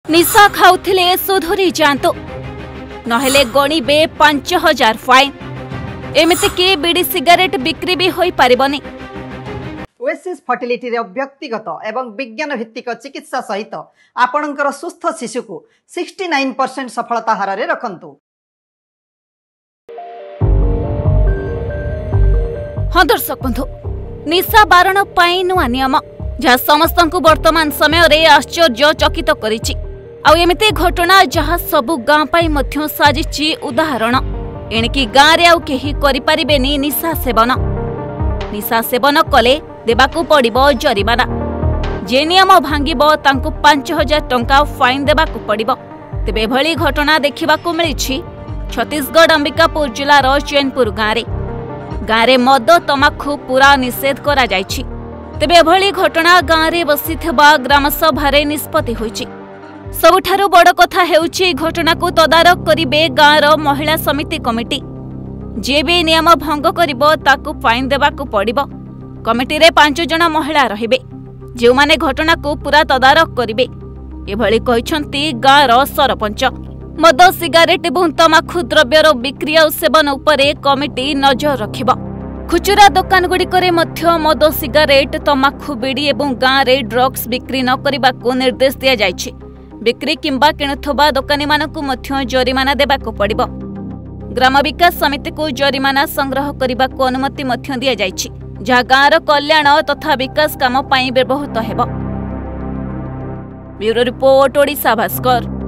निशा खाउथिले सुधुरी जांतु नहेले गणिबे 5000 fine. एमिति कि बीड़ी cigarette बिक्री भी होई पारिबनी। ओएसिस फर्टिलिटी रे व्यक्तिगत एवं विज्ञान भित्तिक चिकित्सा सहित आपणकर सुस्थ शिशु को 69% सफलता हार रे रखंतु। हाँ दर्शक बंधु, निशा बारण पाई नुआ नियम जहाँ समस्त वर्तमान समय रे आश्चर्य चकित करिछि। आउ एमिति घटना जहाँ सबु गाँ पाई मध्य साजिछि उदाहरण। एणिकी गाँ रे आउ केही करि परिबेनी निशा सेवन। निशा सेवन कले देबाकू पड़िबो जरिमाना। जे नियम भांगिबो तांकू 5000 टंका फाइन देबाकू पड़िबो। तेबे एभली घटना देखिबाकू मिलिछि छत्तीसगढ़ अंबिकापुर जिलार चैनपुर गाँ रे मद तमाखु पूरा निषेध करा जायछि। तेबे एभली घटना गाँ रे बसिथिबा ग्राम सभारे निष्पत्ति होइछि। सबुठारु बड़ कथा हेउछि घटना को तदारक करिबे गाँर महिला समिति कमिटी। जे भी नियम भंग करिबो ताकू फाइन देबाकू पड़िबो। कमिटी रे 5 जण महिला रहिबे जे माने घटना को पूरा तदारक करिबे। एभली कहिसंती गाँर सरपंच। मद सिगारेट एवं तमाखु द्रव्यर बिक्री और सेवन उपरे कमिटी नजर रखिबो। खुचुरा दुकान गुड़िकरे मध्य मद सिगारेट तमाखु बीड़ी एवं गाँ रे ड्रग्स बिक्री न करिबाकू निर्देश दिया जायछि। बिक्री किंबा किणुथबा दोकानी मानकू मध्य जरिमाना देबाकू पड़िबो। ग्राम विकास समिति को जरिमाना संग्रह करिबाकू अनुमति मध्य दिया जायछि, जहाँ गाँर कल्याण तथा विकास काम पई व्यवहृत हेबो। Bureau report Odisha Bhaskar.